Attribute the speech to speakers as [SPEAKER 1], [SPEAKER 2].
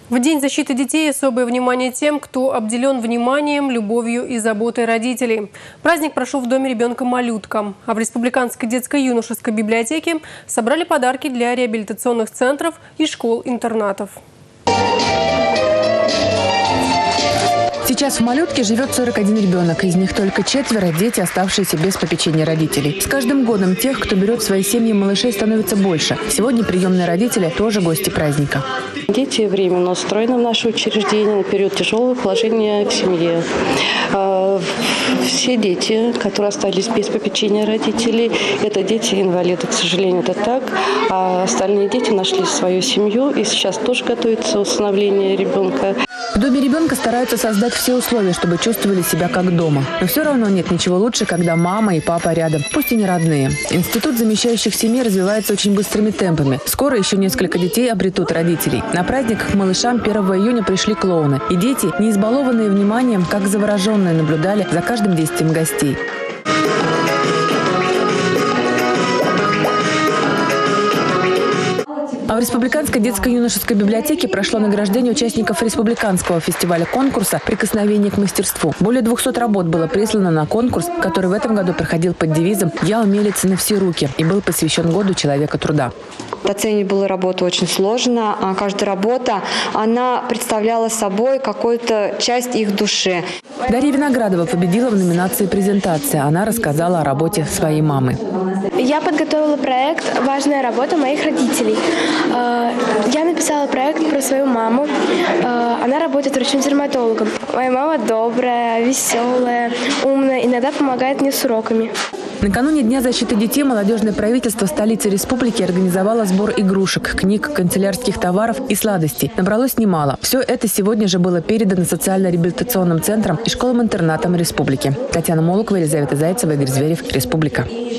[SPEAKER 1] В День защиты детей особое внимание тем, кто обделен вниманием, любовью и заботой родителей. Праздник прошел в доме ребенка-малютка. А в Республиканской детско-юношеской библиотеке собрали подарки для реабилитационных центров и школ-интернатов.
[SPEAKER 2] Сейчас в «Малютке» живет 41 ребенок. Из них только 4 – дети, оставшиеся без попечения родителей. С каждым годом тех, кто берет в свои семьи малышей, становится больше. Сегодня приемные родители тоже гости праздника.
[SPEAKER 3] Дети временно устроены в наше учреждение на период тяжелого положения в семье. Все дети, которые остались без попечения родителей, это дети-инвалиды, к сожалению, это так. А остальные дети нашли свою семью и сейчас тоже готовится усыновление ребенка.
[SPEAKER 2] В доме ребенка стараются создать все условия, чтобы чувствовали себя как дома. Но все равно нет ничего лучше, когда мама и папа рядом, пусть и не родные. Институт замещающих семей развивается очень быстрыми темпами. Скоро еще несколько детей обретут родителей. На праздник к малышам 1 июня пришли клоуны. И дети, не избалованные вниманием, как завороженные, наблюдали за каждым действием гостей. А в Республиканской детско-юношеской библиотеке прошло награждение участников республиканского фестиваля-конкурса «Прикосновение к мастерству». Более 200 работ было прислано на конкурс, который в этом году проходил под девизом «Я умелец на все руки» и был посвящен году человека труда.
[SPEAKER 4] Оценить было работу очень сложно. Каждая работа, она представляла собой какую-то часть их души.
[SPEAKER 2] Дарья Виноградова победила в номинации «Презентация». Она рассказала о работе своей мамы.
[SPEAKER 5] Я подготовила проект «Важная работа моих родителей». Я написала проект про свою маму. Она работает врачом-дерматологом. Моя мама добрая, веселая, умная, иногда помогает мне с уроками.
[SPEAKER 2] Накануне Дня защиты детей молодежное правительство столицы республики организовало сбор игрушек, книг, канцелярских товаров и сладостей. Набралось немало. Все это сегодня же было передано социально-реабилитационным центрам и школам-интернатам республики. Татьяна Молокова, Елизавета Зайцева, Игорь Зверев, Республика.